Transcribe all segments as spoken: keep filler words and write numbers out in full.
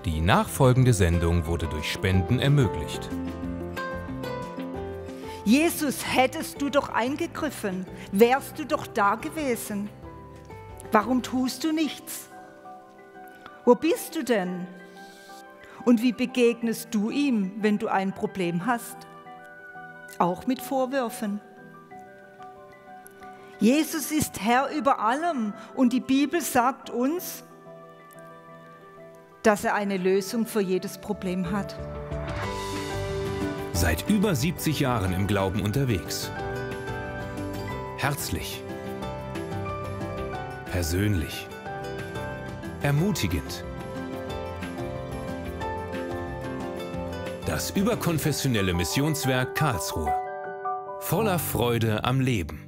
Die nachfolgende Sendung wurde durch Spenden ermöglicht. Jesus, hättest du doch eingegriffen, wärst du doch da gewesen. Warum tust du nichts? Wo bist du denn? Und wie begegnest du ihm, wenn du ein Problem hast? Auch mit Vorwürfen. Jesus ist Herr über allem und die Bibel sagt uns, dass er eine Lösung für jedes Problem hat. Seit über siebzig Jahren im Glauben unterwegs. Herzlich, persönlich, ermutigend. Das überkonfessionelle Missionswerk Karlsruhe. Voller Freude am Leben.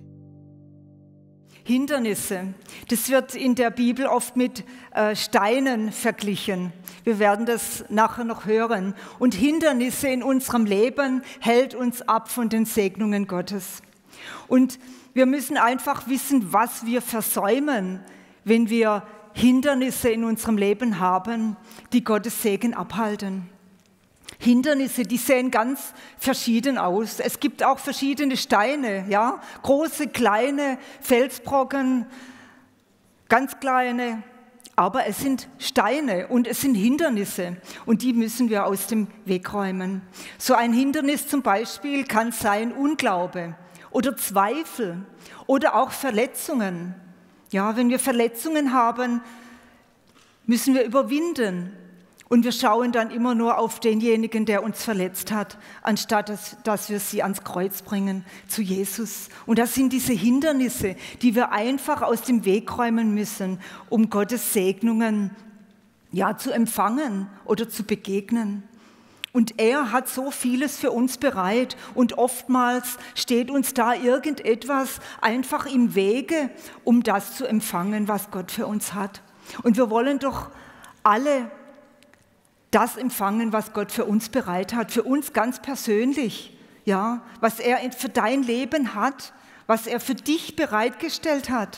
Hindernisse, das wird in der Bibel oft mit äh, Steinen verglichen. Wir werden das nachher noch hören. Und Hindernisse in unserem Leben hält uns ab von den Segnungen Gottes. Und wir müssen einfach wissen, was wir versäumen, wenn wir Hindernisse in unserem Leben haben, die Gottes Segen abhalten. Hindernisse, die sehen ganz verschieden aus. Es gibt auch verschiedene Steine, ja, große, kleine Felsbrocken, ganz kleine, aber es sind Steine und es sind Hindernisse und die müssen wir aus dem Weg räumen. So ein Hindernis zum Beispiel kann sein Unglaube oder Zweifel oder auch Verletzungen. Ja, wenn wir Verletzungen haben, müssen wir überwinden. Und wir schauen dann immer nur auf denjenigen, der uns verletzt hat, anstatt dass, dass wir sie ans Kreuz bringen, zu Jesus. Und das sind diese Hindernisse, die wir einfach aus dem Weg räumen müssen, um Gottes Segnungen ja, zu empfangen oder zu begegnen. Und er hat so vieles für uns bereit und oftmals steht uns da irgendetwas einfach im Wege, um das zu empfangen, was Gott für uns hat. Und wir wollen doch alle das empfangen, was Gott für uns bereit hat, für uns ganz persönlich, ja, was er für dein Leben hat, was er für dich bereitgestellt hat.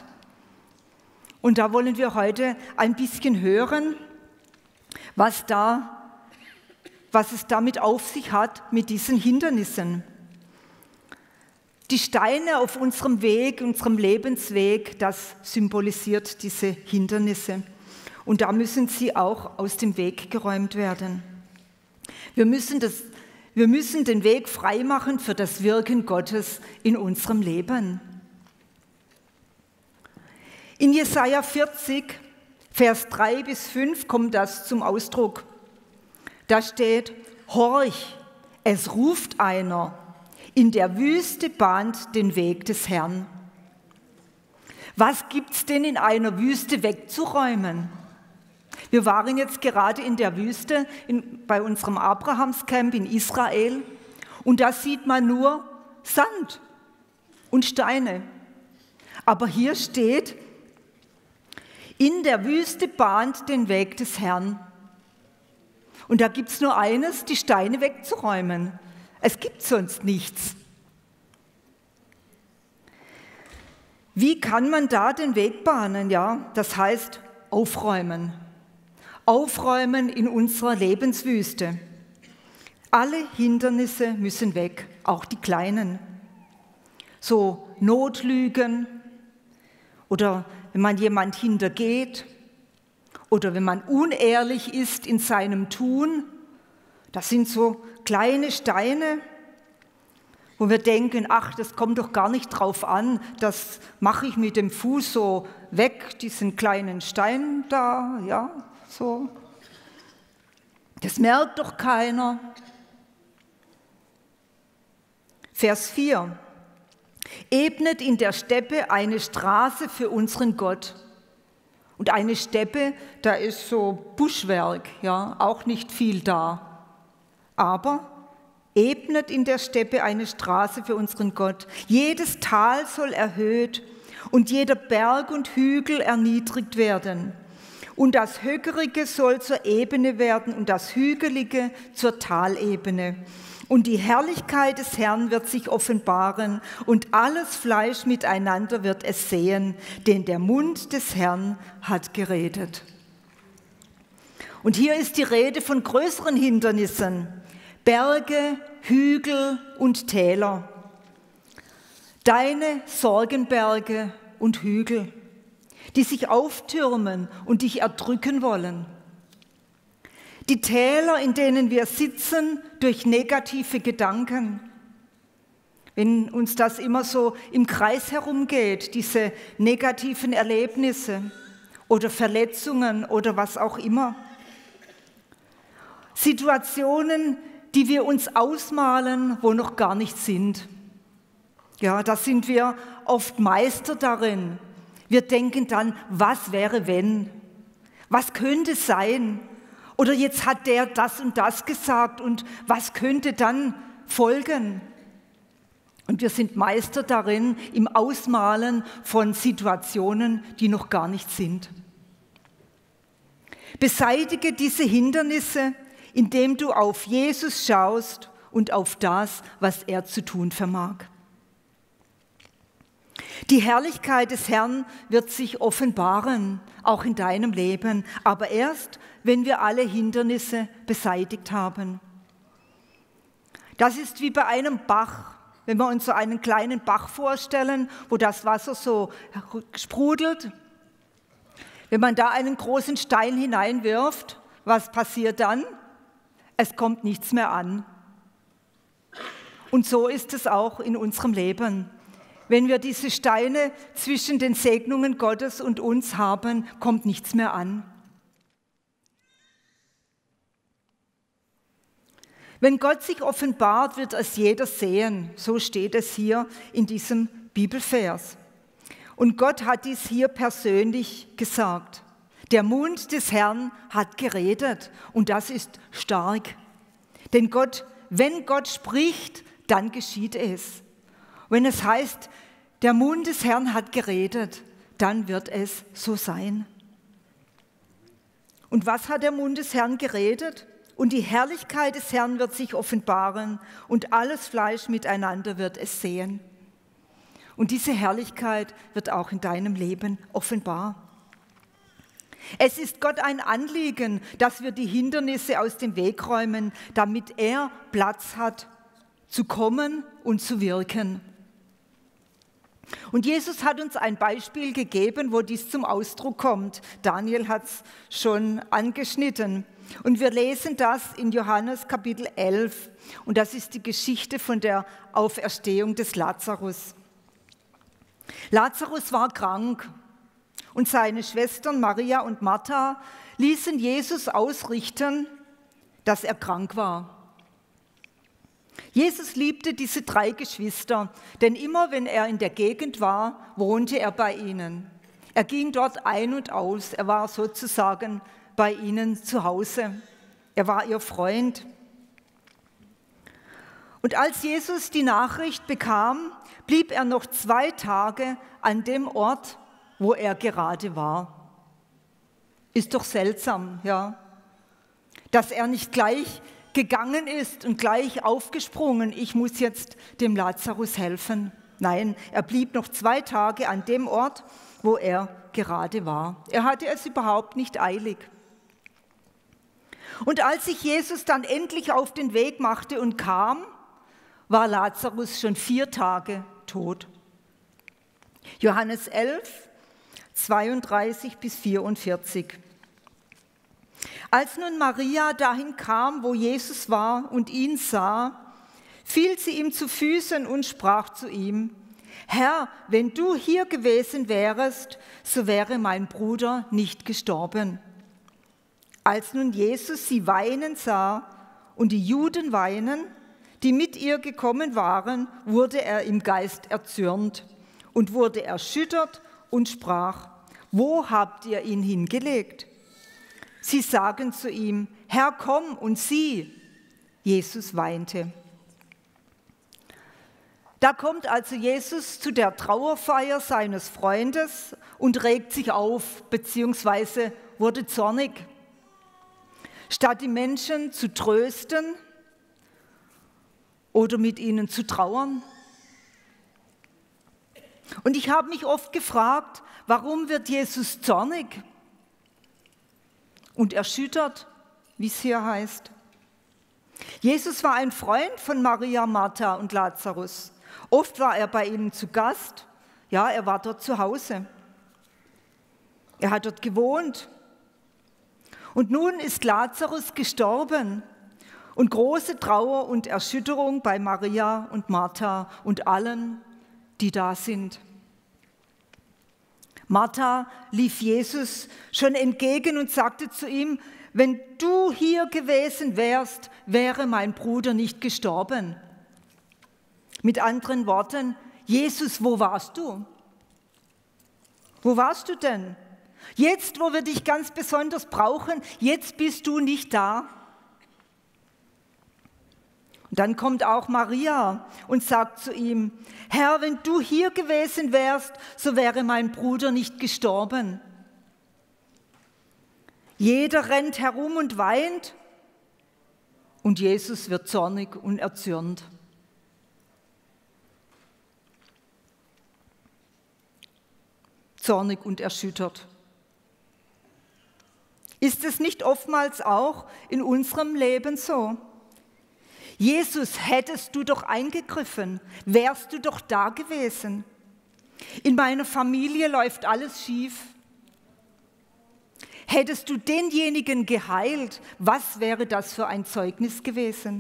Und da wollen wir heute ein bisschen hören, was da, was es damit auf sich hat mit diesen Hindernissen. Die Steine auf unserem Weg, unserem Lebensweg, das symbolisiert diese Hindernisse. Und da müssen sie auch aus dem Weg geräumt werden. Wir müssen, das, wir müssen den Weg freimachen für das Wirken Gottes in unserem Leben. In Jesaja vierzig, Vers drei bis fünf kommt das zum Ausdruck. Da steht, horch, es ruft einer, in der Wüste bahnt den Weg des Herrn. Was gibt's denn in einer Wüste wegzuräumen? Wir waren jetzt gerade in der Wüste in, bei unserem Abrahamscamp in Israel und da sieht man nur Sand und Steine. Aber hier steht, in der Wüste bahnt den Weg des Herrn. Und da gibt es nur eines, die Steine wegzuräumen. Es gibt sonst nichts. Wie kann man da den Weg bahnen? Ja, das heißt aufräumen. Aufräumen in unserer Lebenswüste. Alle Hindernisse müssen weg, auch die kleinen. So Notlügen oder wenn man jemand hintergeht oder wenn man unehrlich ist in seinem Tun. Das sind so kleine Steine, wo wir denken, ach, das kommt doch gar nicht drauf an, das mache ich mit dem Fuß so weg, diesen kleinen Stein da, ja. So. Das merkt doch keiner. Vers vier. Ebnet in der Steppe eine Straße für unseren Gott. Und eine Steppe, da ist so Buschwerk, ja, auch nicht viel da. Aber ebnet in der Steppe eine Straße für unseren Gott. Jedes Tal soll erhöht und jeder Berg und Hügel erniedrigt werden. Und das Höckerige soll zur Ebene werden und das Hügelige zur Talebene. Und die Herrlichkeit des Herrn wird sich offenbaren und alles Fleisch miteinander wird es sehen, denn der Mund des Herrn hat geredet. Und hier ist die Rede von größeren Hindernissen: Berge, Hügel und Täler. Deine Sorgenberge und Hügel, die sich auftürmen und dich erdrücken wollen. Die Täler, in denen wir sitzen durch negative Gedanken. Wenn uns das immer so im Kreis herumgeht, diese negativen Erlebnisse oder Verletzungen oder was auch immer. Situationen, die wir uns ausmalen, wo noch gar nicht sind. Ja, da sind wir oft Meister darin. Wir denken dann, was wäre wenn? Was könnte sein? Oder jetzt hat der das und das gesagt und was könnte dann folgen? Und wir sind Meister darin, im Ausmalen von Situationen, die noch gar nicht sind. Beseitige diese Hindernisse, indem du auf Jesus schaust und auf das, was er zu tun vermag. Die Herrlichkeit des Herrn wird sich offenbaren, auch in deinem Leben, aber erst, wenn wir alle Hindernisse beseitigt haben. Das ist wie bei einem Bach. Wenn wir uns so einen kleinen Bach vorstellen, wo das Wasser so sprudelt, wenn man da einen großen Stein hineinwirft, was passiert dann? Es kommt nichts mehr an. Und so ist es auch in unserem Leben. Wenn wir diese Steine zwischen den Segnungen Gottes und uns haben, kommt nichts mehr an. Wenn Gott sich offenbart, wird es jeder sehen. So steht es hier in diesem Bibelvers. Und Gott hat dies hier persönlich gesagt. Der Mund des Herrn hat geredet und das ist stark. Denn Gott, wenn Gott spricht, dann geschieht es. Wenn es heißt, der Mund des Herrn hat geredet, dann wird es so sein. Und was hat der Mund des Herrn geredet? Und die Herrlichkeit des Herrn wird sich offenbaren und alles Fleisch miteinander wird es sehen. Und diese Herrlichkeit wird auch in deinem Leben offenbar. Es ist Gott ein Anliegen, dass wir die Hindernisse aus dem Weg räumen, damit er Platz hat, zu kommen und zu wirken. Und Jesus hat uns ein Beispiel gegeben, wo dies zum Ausdruck kommt. Daniel hat es schon angeschnitten. Und wir lesen das in Johannes Kapitel elf. Und das ist die Geschichte von der Auferstehung des Lazarus. Lazarus war krank und seine Schwestern Maria und Martha ließen Jesus ausrichten, dass er krank war. Jesus liebte diese drei Geschwister, denn immer wenn er in der Gegend war, wohnte er bei ihnen. Er ging dort ein und aus, er war sozusagen bei ihnen zu Hause. Er war ihr Freund. Und als Jesus die Nachricht bekam, blieb er noch zwei Tage an dem Ort, wo er gerade war. Ist doch seltsam, ja, dass er nicht gleich gegangen ist und gleich aufgesprungen, ich muss jetzt dem Lazarus helfen. Nein, er blieb noch zwei Tage an dem Ort, wo er gerade war. Er hatte es überhaupt nicht eilig. Und als sich Jesus dann endlich auf den Weg machte und kam, war Lazarus schon vier Tage tot. Johannes elf, zweiunddreißig bis vierundvierzig. Als nun Maria dahin kam, wo Jesus war und ihn sah, fiel sie ihm zu Füßen und sprach zu ihm: Herr, wenn du hier gewesen wärest, so wäre mein Bruder nicht gestorben. Als nun Jesus sie weinen sah und die Juden weinen, die mit ihr gekommen waren, wurde er im Geist erzürnt und wurde erschüttert und sprach: Wo habt ihr ihn hingelegt? Sie sagen zu ihm: Herr, komm und sieh. Jesus weinte. Da kommt also Jesus zu der Trauerfeier seines Freundes und regt sich auf, beziehungsweise wurde zornig. Statt die Menschen zu trösten oder mit ihnen zu trauern. Und ich habe mich oft gefragt, warum wird Jesus zornig? und erschüttert, wie es hier heißt. Jesus war ein Freund von Maria, Martha und Lazarus. Oft war er bei ihnen zu Gast. Ja, er war dort zu Hause. Er hat dort gewohnt. Und nun ist Lazarus gestorben und große Trauer und Erschütterung bei Maria und Martha und allen, die da sind. Martha lief Jesus schon entgegen und sagte zu ihm: Wenn du hier gewesen wärst, wäre mein Bruder nicht gestorben. Mit anderen Worten: Jesus, wo warst du? Wo warst du denn? Jetzt, wo wir dich ganz besonders brauchen, jetzt bist du nicht da. Und dann kommt auch Maria und sagt zu ihm: Herr, wenn du hier gewesen wärst, so wäre mein Bruder nicht gestorben. Jeder rennt herum und weint und Jesus wird zornig und erzürnt. Zornig und erschüttert. Ist es nicht oftmals auch in unserem Leben so? Jesus, hättest du doch eingegriffen, wärst du doch da gewesen. In meiner Familie läuft alles schief. Hättest du denjenigen geheilt, was wäre das für ein Zeugnis gewesen?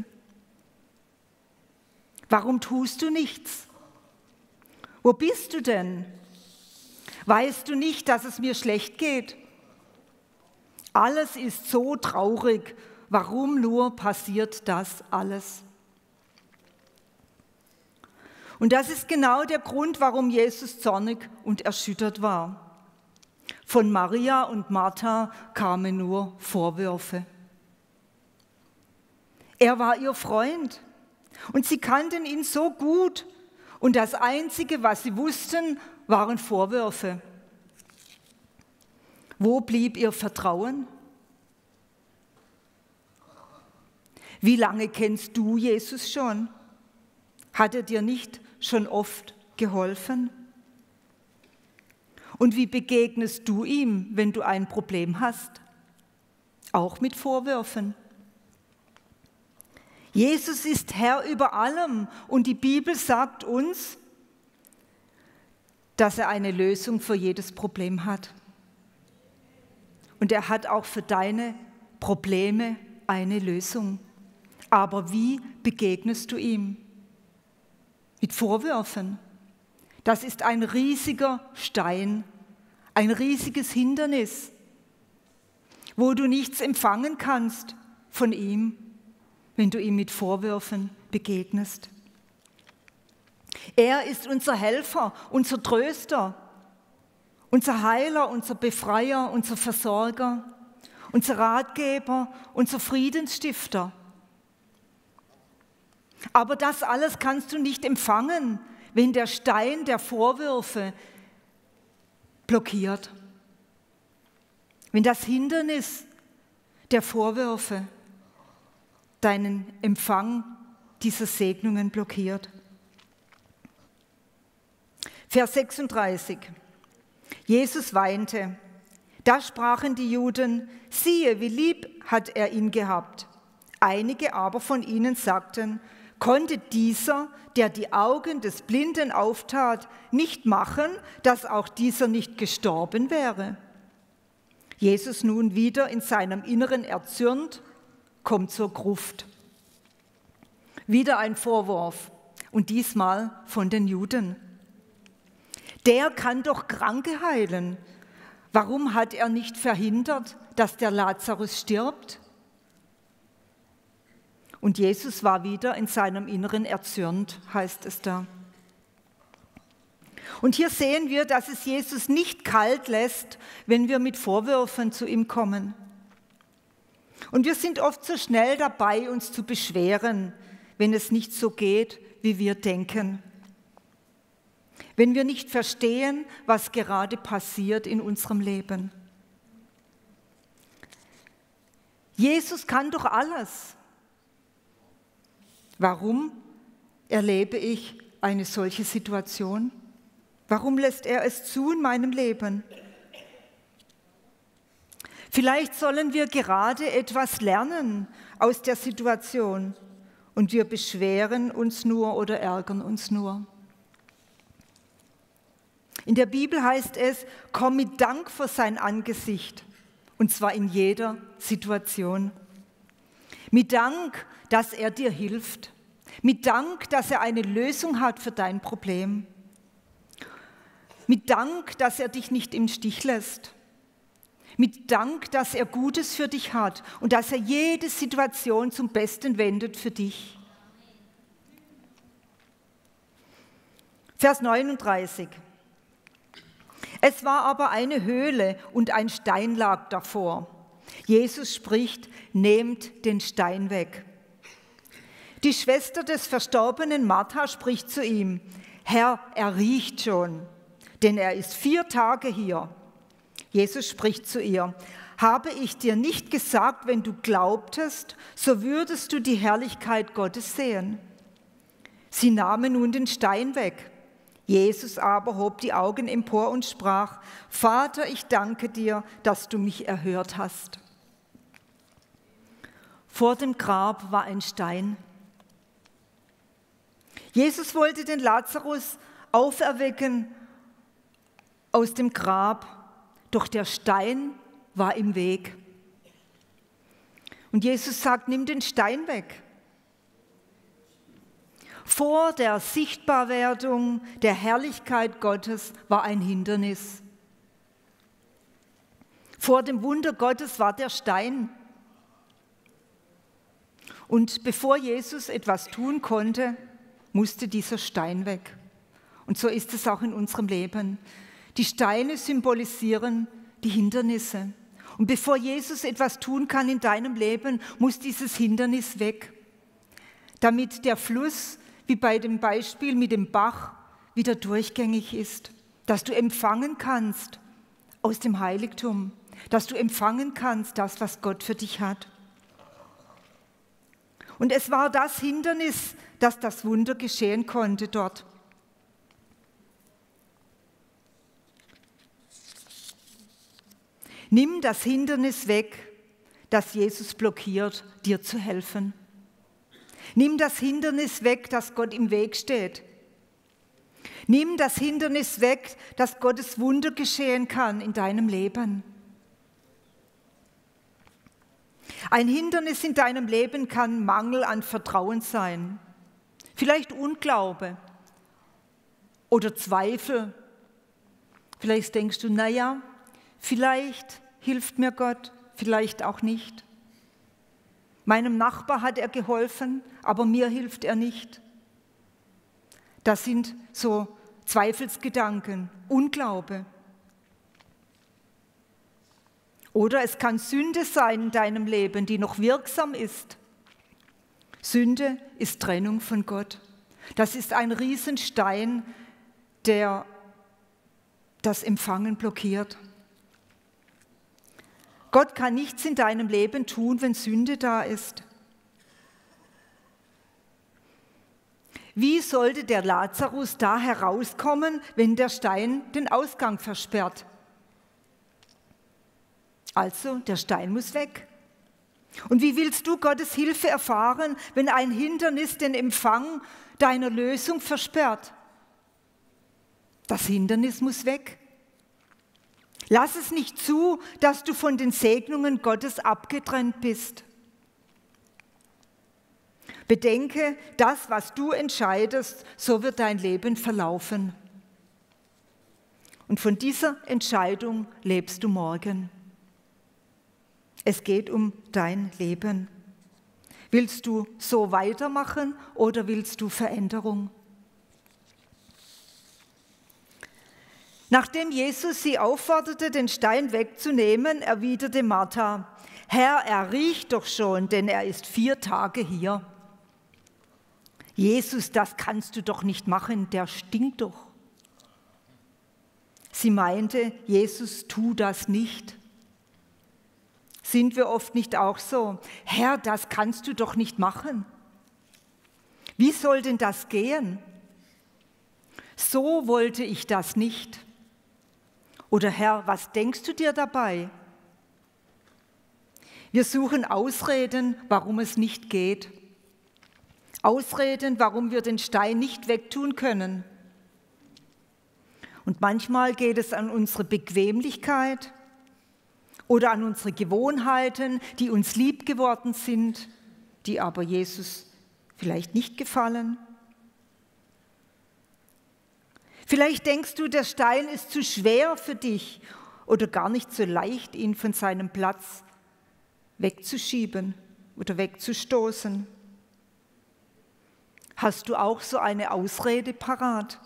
Warum tust du nichts? Wo bist du denn? Weißt du nicht, dass es mir schlecht geht? Alles ist so traurig. Warum nur passiert das alles? Und das ist genau der Grund, warum Jesus zornig und erschüttert war. Von Maria und Martha kamen nur Vorwürfe. Er war ihr Freund und sie kannten ihn so gut und das Einzige, was sie wussten, waren Vorwürfe. Wo blieb ihr Vertrauen? Wie lange kennst du Jesus schon? Hat er dir nicht schon oft geholfen? Und wie begegnest du ihm, wenn du ein Problem hast? Auch mit Vorwürfen. Jesus ist Herr über allem und die Bibel sagt uns, dass er eine Lösung für jedes Problem hat. Und er hat auch für deine Probleme eine Lösung. Aber wie begegnest du ihm? Mit Vorwürfen. Das ist ein riesiger Stein, ein riesiges Hindernis, wo du nichts empfangen kannst von ihm, wenn du ihm mit Vorwürfen begegnest. Er ist unser Helfer, unser Tröster, unser Heiler, unser Befreier, unser Versorger, unser Ratgeber, unser Friedensstifter. Aber das alles kannst du nicht empfangen, wenn der Stein der Vorwürfe blockiert. Wenn das Hindernis der Vorwürfe deinen Empfang dieser Segnungen blockiert. Vers sechsunddreißig. Jesus weinte. Da sprachen die Juden: Siehe, wie lieb hat er ihn gehabt. Einige aber von ihnen sagten: Konnte dieser, der die Augen des Blinden auftat, nicht machen, dass auch dieser nicht gestorben wäre? Jesus nun wieder in seinem Inneren erzürnt, kommt zur Gruft. Wieder ein Vorwurf und diesmal von den Juden. Der kann doch Kranke heilen. Warum hat er nicht verhindert, dass der Lazarus stirbt? Und Jesus war wieder in seinem Inneren erzürnt, heißt es da. Und hier sehen wir, dass es Jesus nicht kalt lässt, wenn wir mit Vorwürfen zu ihm kommen. Und wir sind oft so schnell dabei, uns zu beschweren, wenn es nicht so geht, wie wir denken. Wenn wir nicht verstehen, was gerade passiert in unserem Leben. Jesus kann doch alles. Warum erlebe ich eine solche Situation? Warum lässt er es zu in meinem Leben? Vielleicht sollen wir gerade etwas lernen aus der Situation und wir beschweren uns nur oder ärgern uns nur. In der Bibel heißt es, komm mit Dank vor sein Angesicht, und zwar in jeder Situation. Mit Dank, dass er dir hilft. Mit Dank, dass er eine Lösung hat für dein Problem. Mit Dank, dass er dich nicht im Stich lässt. Mit Dank, dass er Gutes für dich hat und dass er jede Situation zum Besten wendet für dich. Vers neununddreißig. Es war aber eine Höhle und ein Stein lag davor. Jesus spricht, nehmt den Stein weg. Die Schwester des verstorbenen Martha spricht zu ihm, Herr, er riecht schon, denn er ist vier Tage hier. Jesus spricht zu ihr, habe ich dir nicht gesagt, wenn du glaubtest, so würdest du die Herrlichkeit Gottes sehen. Sie nahmen nun den Stein weg. Jesus aber hob die Augen empor und sprach, Vater, ich danke dir, dass du mich erhört hast. Vor dem Grab war ein Stein. Jesus wollte den Lazarus auferwecken aus dem Grab, doch der Stein war im Weg. Und Jesus sagt, nimm den Stein weg. Vor der Sichtbarwerdung der Herrlichkeit Gottes war ein Hindernis. Vor dem Wunder Gottes war der Stein. Und bevor Jesus etwas tun konnte, musste dieser Stein weg. Und so ist es auch in unserem Leben. Die Steine symbolisieren die Hindernisse. Und bevor Jesus etwas tun kann in deinem Leben, muss dieses Hindernis weg, damit der Fluss, wie bei dem Beispiel mit dem Bach, wieder durchgängig ist, dass du empfangen kannst aus dem Heiligtum, dass du empfangen kannst das, was Gott für dich hat. Und es war das Hindernis, dass das Wunder geschehen konnte dort. Nimm das Hindernis weg, das Jesus blockiert, dir zu helfen. Nimm das Hindernis weg, das Gott im Weg steht. Nimm das Hindernis weg, dass Gottes Wunder geschehen kann in deinem Leben. Ein Hindernis in deinem Leben kann Mangel an Vertrauen sein, vielleicht Unglaube oder Zweifel. Vielleicht denkst du, naja, vielleicht hilft mir Gott, vielleicht auch nicht. Meinem Nachbar hat er geholfen, aber mir hilft er nicht. Das sind so Zweifelsgedanken, Unglaube. Oder es kann Sünde sein in deinem Leben, die noch wirksam ist. Sünde ist Trennung von Gott. Das ist ein Riesenstein, der das Empfangen blockiert. Gott kann nichts in deinem Leben tun, wenn Sünde da ist. Wie sollte der Lazarus da herauskommen, wenn der Stein den Ausgang versperrt? Also, der Stein muss weg. Und wie willst du Gottes Hilfe erfahren, wenn ein Hindernis den Empfang deiner Lösung versperrt? Das Hindernis muss weg. Lass es nicht zu, dass du von den Segnungen Gottes abgetrennt bist. Bedenke, das, was du entscheidest, so wird dein Leben verlaufen. Und von dieser Entscheidung lebst du morgen. Es geht um dein Leben. Willst du so weitermachen oder willst du Veränderung? Nachdem Jesus sie aufforderte, den Stein wegzunehmen, erwiderte Martha, Herr, er riecht doch schon, denn er ist vier Tage hier. Jesus, das kannst du doch nicht machen, der stinkt doch. Sie meinte, Jesus, tu das nicht. Sind wir oft nicht auch so? Herr, das kannst du doch nicht machen. Wie soll denn das gehen? So wollte ich das nicht. Oder Herr, was denkst du dir dabei? Wir suchen Ausreden, warum es nicht geht. Ausreden, warum wir den Stein nicht wegtun können. Und manchmal geht es an unsere Bequemlichkeit oder an unsere Gewohnheiten, die uns lieb geworden sind, die aber Jesus vielleicht nicht gefallen. Vielleicht denkst du, der Stein ist zu schwer für dich oder gar nicht so leicht, ihn von seinem Platz wegzuschieben oder wegzustoßen. Hast du auch so eine Ausrede parat?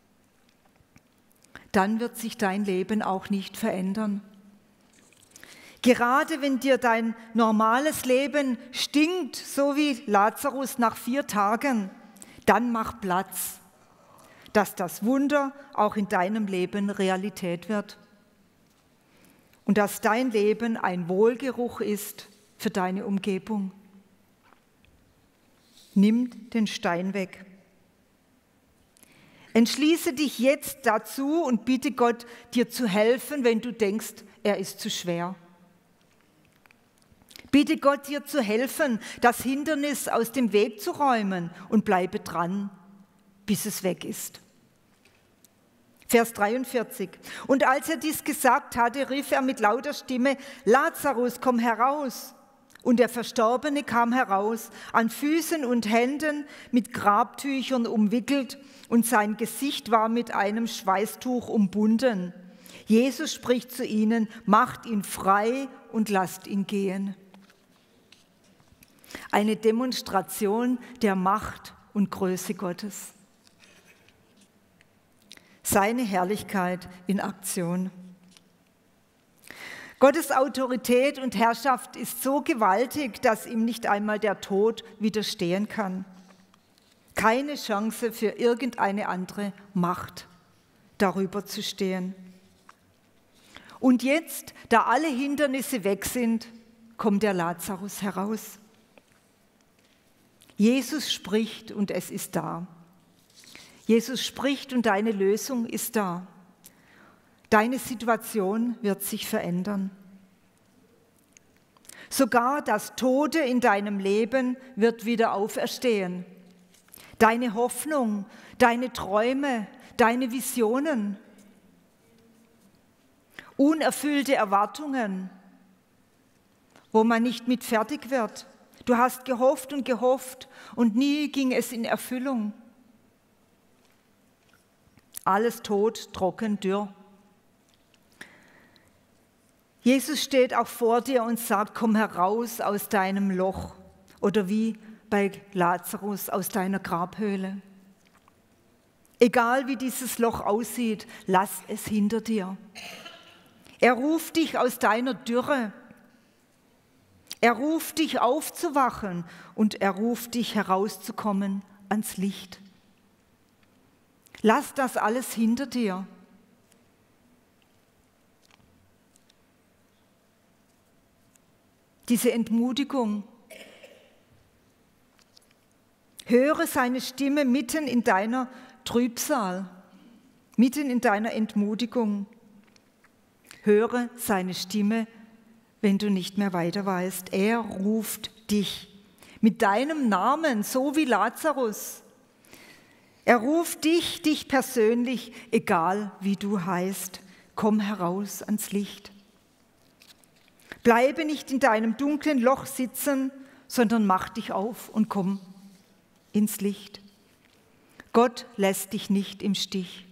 Dann wird sich dein Leben auch nicht verändern. Gerade wenn dir dein normales Leben stinkt, so wie Lazarus nach vier Tagen, dann mach Platz, dass das Wunder auch in deinem Leben Realität wird und dass dein Leben ein Wohlgeruch ist für deine Umgebung. Nimm den Stein weg. Entschließe dich jetzt dazu und bitte Gott, dir zu helfen, wenn du denkst, er ist zu schwer. Bitte Gott, dir zu helfen, das Hindernis aus dem Weg zu räumen und bleibe dran, bis es weg ist. Vers dreiundvierzig. Und als er dies gesagt hatte, rief er mit lauter Stimme, Lazarus, komm heraus. Und der Verstorbene kam heraus, an Füßen und Händen mit Grabtüchern umwickelt, und sein Gesicht war mit einem Schweißtuch umbunden. Jesus spricht zu ihnen, macht ihn frei und lasst ihn gehen. Eine Demonstration der Macht und Größe Gottes. Seine Herrlichkeit in Aktion. Gottes Autorität und Herrschaft ist so gewaltig, dass ihm nicht einmal der Tod widerstehen kann. Keine Chance für irgendeine andere Macht, darüber zu stehen. Und jetzt, da alle Hindernisse weg sind, kommt der Lazarus heraus. Jesus spricht und es ist da. Jesus spricht und deine Lösung ist da. Deine Situation wird sich verändern. Sogar das Tote in deinem Leben wird wieder auferstehen. Deine Hoffnung, deine Träume, deine Visionen, unerfüllte Erwartungen, wo man nicht mit fertig wird. Du hast gehofft und gehofft und nie ging es in Erfüllung. Alles tot, trocken, dürr. Jesus steht auch vor dir und sagt, komm heraus aus deinem Loch oder wie bei Lazarus aus deiner Grabhöhle. Egal wie dieses Loch aussieht, lass es hinter dir. Er ruft dich aus deiner Dürre. Er ruft dich aufzuwachen und er ruft dich herauszukommen ans Licht. Lass das alles hinter dir. Diese Entmutigung. Höre seine Stimme mitten in deiner Trübsal, mitten in deiner Entmutigung. Höre seine Stimme, wenn du nicht mehr weiter weißt. Er ruft dich mit deinem Namen, so wie Lazarus. Er ruft dich, dich persönlich, egal wie du heißt. Komm heraus ans Licht. Bleibe nicht in deinem dunklen Loch sitzen, sondern mach dich auf und komm ins Licht. Gott lässt dich nicht im Stich.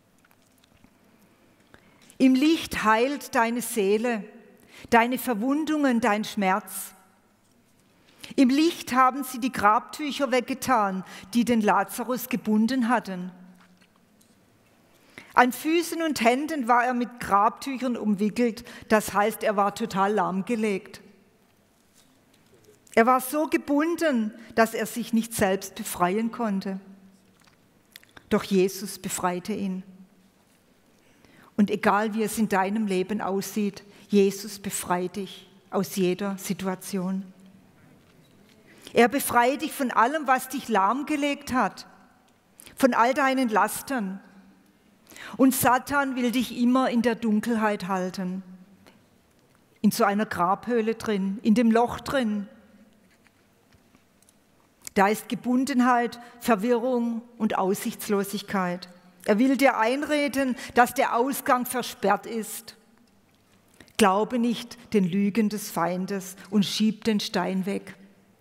Im Licht heilt deine Seele, deine Verwundungen, dein Schmerz. Im Licht haben sie die Grabtücher weggetan, die den Lazarus gebunden hatten. An Füßen und Händen war er mit Grabtüchern umwickelt, das heißt, er war total lahmgelegt. Er war so gebunden, dass er sich nicht selbst befreien konnte. Doch Jesus befreite ihn. Und egal wie es in deinem Leben aussieht, Jesus befreit dich aus jeder Situation. Er befreit dich von allem, was dich lahmgelegt hat, von all deinen Lastern. Und Satan will dich immer in der Dunkelheit halten. in so einer Grabhöhle drin, in dem Loch drin. Da ist Gebundenheit, Verwirrung und Aussichtslosigkeit. Er will dir einreden, dass der Ausgang versperrt ist. Glaube nicht den Lügen des Feindes und schieb den Stein weg.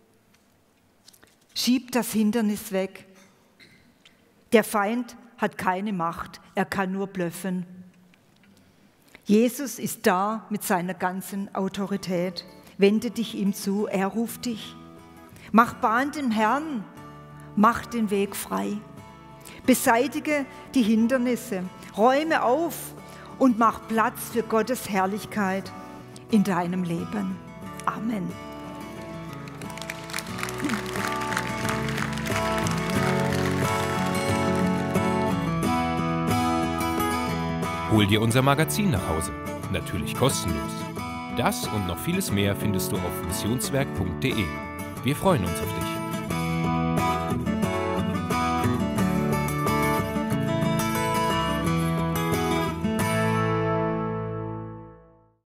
Schieb das Hindernis weg. Der Feind hat keine Macht, er kann nur blöffen. Jesus ist da mit seiner ganzen Autorität. Wende dich ihm zu, er ruft dich. Mach Bahn dem Herrn, mach den Weg frei. Beseitige die Hindernisse, räume auf und mach Platz für Gottes Herrlichkeit in deinem Leben. Amen. Hol dir unser Magazin nach Hause. Natürlich kostenlos. Das und noch vieles mehr findest du auf missionswerk punkt de. Wir freuen uns auf dich.